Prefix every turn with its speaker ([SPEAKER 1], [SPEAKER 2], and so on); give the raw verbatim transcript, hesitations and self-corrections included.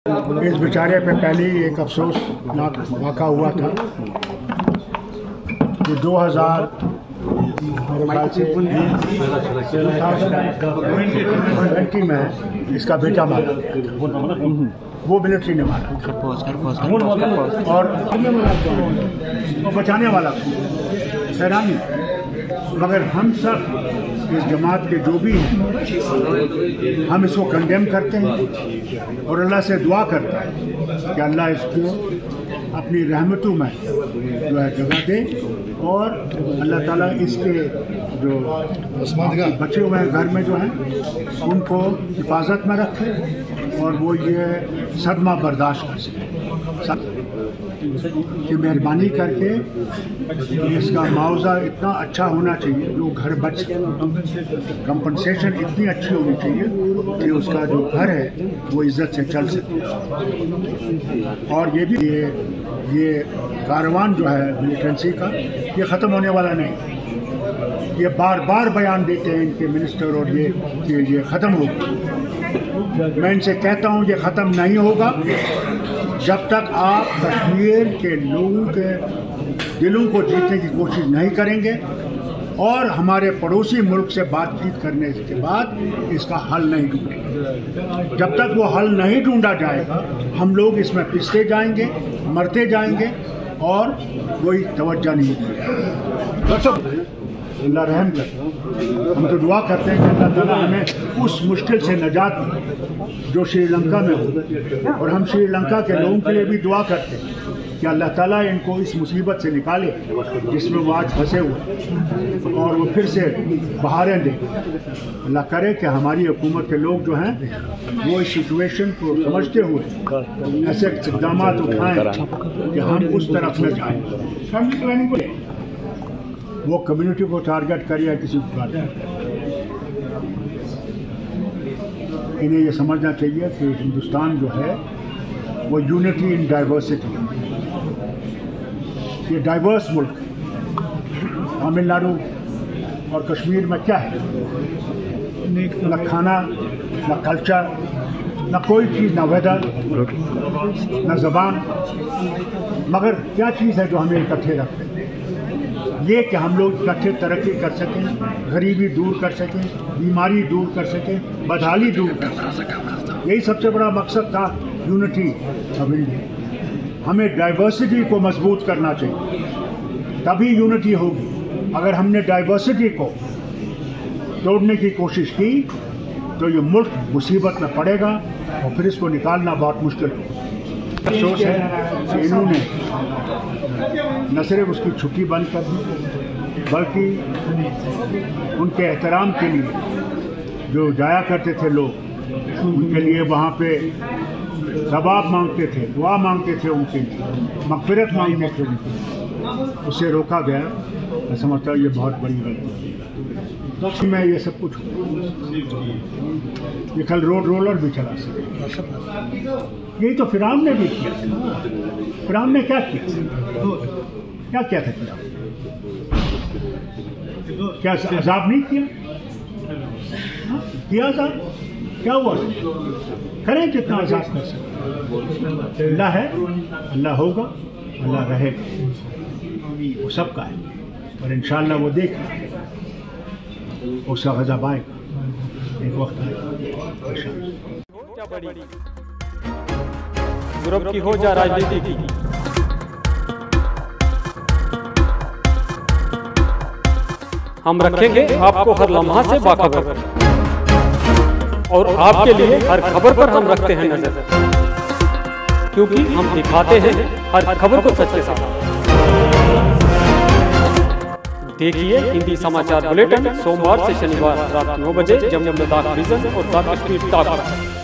[SPEAKER 1] इस बेचारे पे पहले ही एक अफसोसनाक वाक़ा हुआ था कि दो हज़ार ट्वेंटी में इसका बेटा मारा वो मिलिट्री ने मारा और वो बचाने वाला हैरानी। मगर हम सब इस जमात के जो भी हैं हम इसको कंडेम करते हैं और अल्लाह से दुआ करते हैं कि अल्लाह इसको अपनी रहमतों में जो है जगह दे और अल्लाह ताला इसके जो बचे हुए हैं घर में जो हैं उनको हिफाजत में रखे और वो ये सदमा बर्दाश्त कर सके कि मेहरबानी करके इसका मुआवजा इतना अच्छा होना चाहिए जो घर बच कंपनसेशन इतनी अच्छी होनी चाहिए कि उसका जो घर है वो इज्जत से चल सके। और ये भी ये ये कारवान जो है मिलिटेंसी का ये ख़त्म होने वाला नहीं। ये बार बार बयान देते हैं इनके मिनिस्टर और ये कि ये ख़त्म होगा। मैं इनसे कहता हूँ ये ख़त्म नहीं होगा जब तक आप कश्मीर के लोगों के दिलों को जीतने की कोशिश नहीं करेंगे और हमारे पड़ोसी मुल्क से बातचीत करने के बाद इसका हल नहीं ढूंढेंगे। जब तक वो हल नहीं ढूंढा जाएगा हम लोग इसमें पिसते जाएंगे, मरते जाएंगे और कोई तवज्जो नहीं देगा। अल्लाह रहम कर। हम तो दुआ करते हैं कि अल्लाह ताला हमें उस मुश्किल से निजात दे जो श्रीलंका में हो और हम श्रीलंका के लोगों के लिए भी दुआ करते हैं कि अल्लाह ताला इनको इस मुसीबत से निकाले जिसमें वो आज फंसे हुए और वो फिर से बहारें दें। अल्लाह करे कि हमारी हुकूमत के लोग जो हैं वो इस सिचुएशन को समझते हुए ऐसे इक़दाम उठाएँ कि हम उस तरफ न जाएँ। फैमिली प्लानिंग को वो कम्युनिटी को टारगेट करे या किसी को इन्हें ये समझना चाहिए कि हिंदुस्तान जो है वो यूनिटी इन डाइवर्सिटी, ये डाइवर्स मुल्क है। तमिलनाडु और कश्मीर में क्या है, न खाना, न कल्चर, न कोई चीज़, न वेदर, न ज़बान, मगर क्या चीज़ है जो हमें इकट्ठे रखते हैं? ये कि हम लोग इकट्ठे तरक्की कर सकें, गरीबी दूर कर सकें, बीमारी दूर कर सकें, बदहाली दूर कर सकें। यही सबसे बड़ा मकसद था यूनिटी ऑफ इंडिया। हमें डाइवर्सिटी को मजबूत करना चाहिए, तभी यूनिटी होगी। अगर हमने डाइवर्सिटी को तोड़ने की कोशिश की तो ये मुल्क मुसीबत में पड़ेगा और फिर इसको निकालना बहुत मुश्किल होगा। अफसोस है कि इन्होंने न सिर्फ उसकी छुट्टी बंद कर दी बल्कि उनके एहतराम के लिए जो जाया करते थे लोग उनके लिए वहाँ पे सवाब मांगते थे, दुआ मांगते थे, उनके लिए मग़फ़िरत मांगते थे, उनके उससे रोका गया। मैं समझता हूँ ये बहुत बड़ी गलती है। मैं ये सब कुछ ये कल रोड रोलर भी चला सके, यही तो फिरौन ने भी किया। फिरौन ने क्या किया क्या किया था फिरौन? क्या अज़ाब नहीं किया? किया अज़ाब, क्या हुआ? करें जितना अज़ाब कर सकते। अल्लाह है, अल्लाह होगा, अल्लाह रहेगा, वो सबका है और इंशाअल्लाह वो देख उसका गज़ब आएगा, एक वक्त आएगा।
[SPEAKER 2] यूरोप की हो जा राजनीति की, हम रखेंगे आपको हर लम्हा से बाखबर और आपके लिए हर खबर पर हम रखते हैं नजर, क्योंकि हम दिखाते हैं हर खबर को सच के साथ। देखिए हिंदी समाचार बुलेटिन सोमवार से शनिवार रात नौ बजे जम्मू लद्दाख विजन और द कश्मीर टॉक।